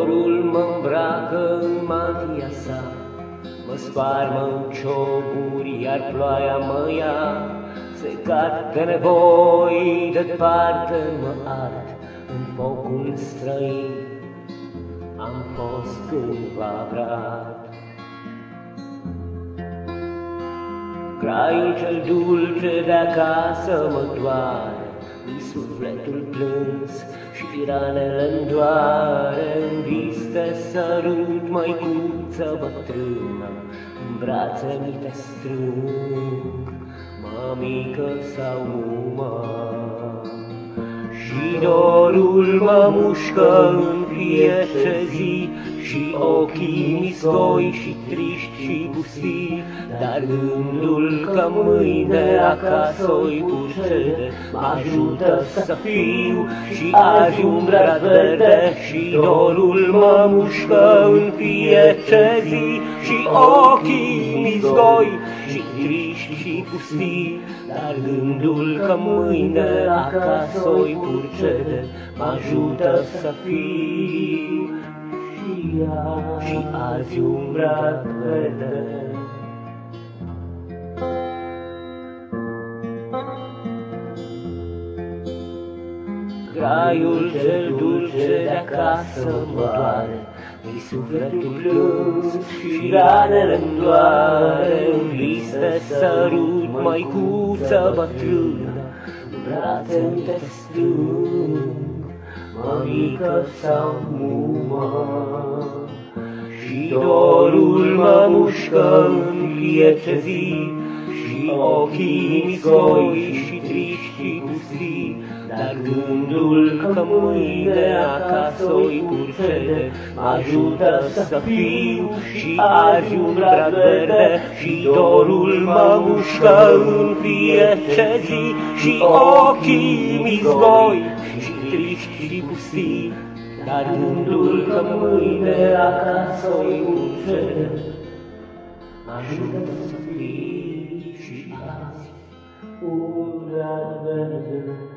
Dorul mă-mbracă în mantia sa, mă sparmă în cioburi, iar ploaia mă ia. Secat de nevoi, departe mă ard în focul străin. Am fost cândva brad. Graiul cel dulce de acasă mă doare, mi sufletul plâns și ranele-mi doare. În vis te sărut, măicuță bătrână, în brațe mi te strâng, mămică sau mumă. Și dorul mă mușcă în fiecare zi, și ochii mi zgoi și triști și pustii. Dar gândul că mâine acasă-i purcede mă-ajută să fiu și azi un brad verde. Și dorul mă mușcă în fiecare zi, și ochii mi zgoi și triști și pustii. Dar gândul că mâine acasă-i purcede mă-ajută să fiu și azi un brad verde. Graiul cel dulce de acasă mă doare, mi sufletul plâns și ranele-mi doare. În vis te sărut, măicuță bătrână, în brațe-mi te strâng, mămică sau mumă. Și dorul mă mușcă în fiecare zi, și ochii mi zgoi și triști și pustii. Dar gândul că mâine acasă-i purcede mă-ajută să fiu și azi un brad verde. Și dorul mă mușcă în fiecare zi, și ochii mi zgoi și triști și pustii. Dar gândul că mâine acasă-i purcede mă-ajută să fiu și azi un brad verde.